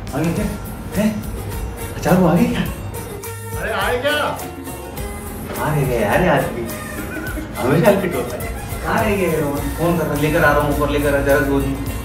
आ गए क्या? है? अचार वो आ गए क्या? अरे आए क्या? कहाँ रह गए यार आज भी? हमेशा रिपीट होता है। कहाँ रह गए? फोन कर रहा, लेकर आ रहा हूँ ऊपर, लेकर आ जरा गोदी।